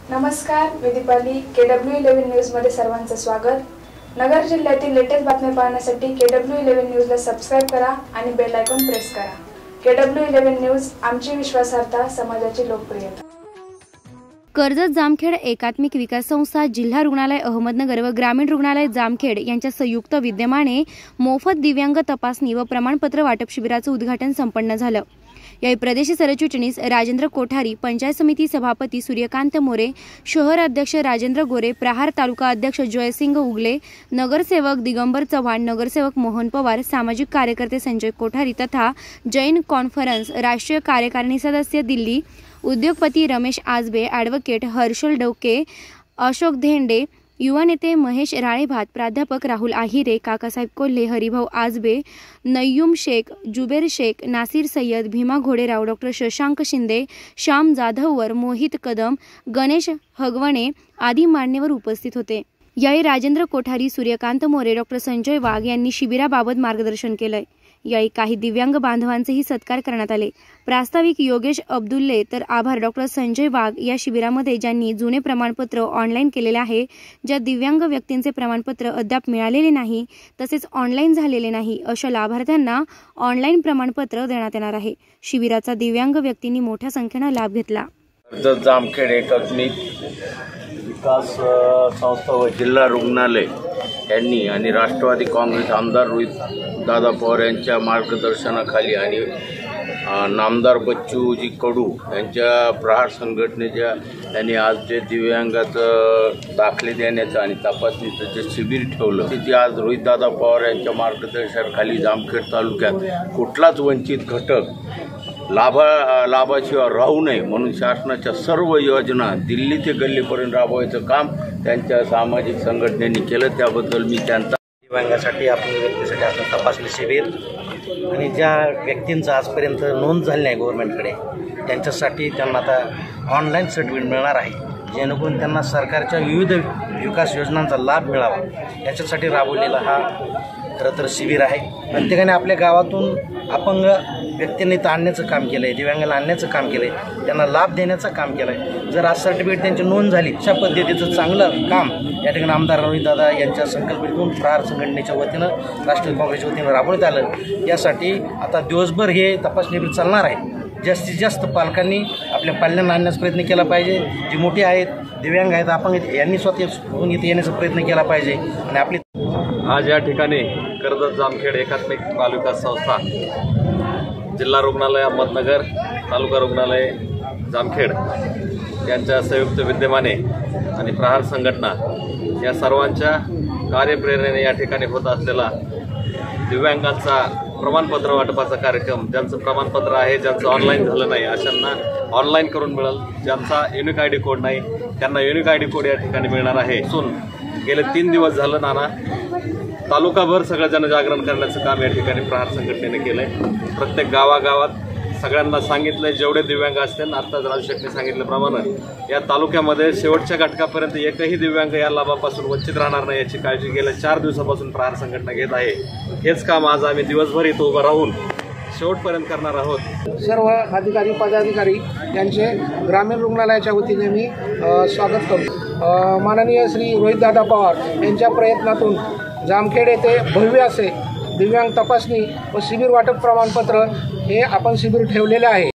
नमस्कार, मी Deepali. KW11 news मध्ये सर्वांचं स्वागत. नगर जिल्ह्यातील लेटेस्ट बातम्या पाहण्यासाठी KW11 न्यूजला सबस्क्राइब करा आणि बेल आयकॉन प्रेस करा. KW11 न्यूज, आमची विश्वासार्हता, समाजाची लोकप्रियता. कर्जत जामखेड एकात्मिक विकास संस्था, जिल्हा रुग्णालय अहमदनगर व ग्रामीण रुग्णालय जामखेड यांच्या संयुक्त विद्यमाने मोफत दिव्यांग तपासणी व प्रमाणपत्र वाटप शिबिराचं उद्घाटन संपन्न झालं. यावेळी प्रदेश सरचिटणीस राजेंद्र कोठारी, पंचायत समिती सभापती सूर्यकांत मोरे, शहर अध्यक्ष राजेंद्र गोरे, प्रहार तालुका अध्यक्ष जयसिंग उगले, नगरसेवक दिगंबर चव्हाण, नगरसेवक मोहन पवार, सामाजिक कार्यकर्ते संजय कोठारी तथा जैन कॉन्फरन्स राष्ट्रीय कार्यकारिणी सदस्य दिल्ली, उद्योगपती रमेश आजबे, ॲडव्होकेट हर्षल डोके, अशोक धेंडे, युवा नेते महेश राळेभात, प्राध्यापक राहुल आहिरे, काकासाहेब कोल्हे, हरिभाऊ आजबे, नय्यूम शेख, जुबेर शेख, नासिर सय्यद, भीमा घोडेराव, डॉक्टर शशांक शिंदे, श्याम जाधववर, मोहित कदम, गणेश हगवणे आदी मान्यवर उपस्थित होते. यावेळी राजेंद्र कोठारी, सूर्यकांत मोरे, डॉक्टर संजय वाघ यांनी शिबिराबाबत मार्गदर्शन केलंय. यावेळी काही दिव्यांग बांधवांचेही सत्कार करण्यात आले. प्रास्ताविक योगेश अब्दुल्ले तर आभार डॉक्टर संजय वाघ. या शिबिरामध्ये ज्यांनी जुने प्रमाणपत्र ऑनलाईन केलेले आहे, ज्या दिव्यांग व्यक्तींचे प्रमाणपत्र अद्याप मिळालेले नाही तसेच ऑनलाईन झालेले नाही, अशा लाभार्थ्यांना ऑनलाईन प्रमाणपत्र देण्यात येणार आहे. शिबिराचा दिव्यांग व्यक्तींनी मोठ्या संख्येने लाभ घेतला. जामखेड एकात्मिक विकास संस्था व जिल्हा रुग्णालय यांनी आणि राष्ट्रवादी काँग्रेस आमदार रोहित दादा पवार यांच्या मार्गदर्शनाखाली आणि नामदार बच्चूजी कडू यांच्या प्रहार संघटनेच्या यांनी आज जे दिव्यांगाचं दाखले देण्याचं आणि तपासणीचं जे शिबिर ठेवलं तिथे आज रोहितदादा पवार यांच्या मार्गदर्शनाखाली जामखेड तालुक्यात कुठलाच वंचित घटक लाभाशिवाय राहू नये म्हणून शासनाच्या सर्व योजना दिल्ली ते गल्लीपर्यंत राबवायचं काम त्यांच्या सामाजिक संघटनेने केलं. त्याबद्दल मी त्यांचा दिव्यांगासाठी अपंग व्यक्तीसाठी आपण तपासणी शिबिर आणि ज्या व्यक्तींचं आजपर्यंत नोंद झाली नाही गव्हर्नमेंटकडे त्यांच्यासाठी त्यांना आता ऑनलाईन सर्टिफिकेट मिळणार आहे, जेणेकरून त्यांना सरकारच्या विविध विकास योजनांचा लाभ मिळावा याच्यासाठी राबवलेला हा खरं तर शिबिर आहे. प्रत्येकाने आपल्या गावातून अपंग व्यक्तींनी इथं आणण्याचं काम केलं आहे, दिव्यांगाला आणण्याचं काम केलं आहे, त्यांना लाभ देण्याचं काम केलं आहे. जर आज सर्टिफिकेट त्यांची नोंद झाली अशा पद्धतीचं चांगलं काम या ठिकाणी आमदार रोहितदादा यांच्या संकल्पनेतून प्रहार संघटनेच्या वतीनं राष्ट्रवादी काँग्रेसच्या वतीनं राबवण्यात आलं. यासाठी आता दिवसभर हे तपासणी चालणार आहे. जास्तीत जास्त पालकांनी आपल्या पाल्यांना आणण्याचा प्रयत्न केला पाहिजे. जी मोठी आहेत, दिव्यांग आहेत, अपंग आहेत, यांनी स्वतः इथे येण्याचा प्रयत्न केला पाहिजे. आणि आपली आज या ठिकाणी कर्जत जामखेड एकात्मिक विकास संस्था, जिल्हा रुग्णालय अहमदनगर, तालुका रुग्णालय जामखेड यांच्या संयुक्त विद्यमाने आणि प्रहार संघटना या सर्वांच्या कार्यप्रेरणेने या ठिकाणी होत असलेला दिव्यांगांचा प्रमाणपत्र वाटपाचा कार्यक्रम, ज्यांचं प्रमाणपत्र आहे, ज्यांचं ऑनलाईन झालं नाही अशांना ऑनलाईन करून मिळेल, ज्यांचा युनिक ID कोड नाही त्यांना युनिक ID कोड या ठिकाणी मिळणार आहे. गेले 3 दिवस झालं नाना तालुकाभर सगळं जनजागरण करण्याचं काम या ठिकाणी प्रहार संघटनेने केलं आहे. प्रत्येक गावागावात सगळ्यांना सांगितलं, जेवढे दिव्यांग असतील, आत्ताच राजू शेट्टी सांगितल्याप्रमाणे या तालुक्यामध्ये शेवटच्या घटकापर्यंत एकही दिव्यांग या लाभापासून वंचित राहणार नाही याची काळजी गेल्या 4 दिवसापासून प्रहार संघटना घेत आहे. हेच काम आज आम्ही दिवसभर इथं उभं राहून शेवटपर्यंत करणार आहोत. सर्व अधिकारी पदाधिकारी यांचे ग्रामीण रुग्णालयाच्या वतीने मी स्वागत करतो. माननीय श्री रोहितदादा पवार यांच्या प्रयत्नातून जामखेड येथे भव्य असे दिव्यांग तपासणी व शिबिर वाटप प्रमाणपत्र हे आपण शिबिर ठेवलेले आहे.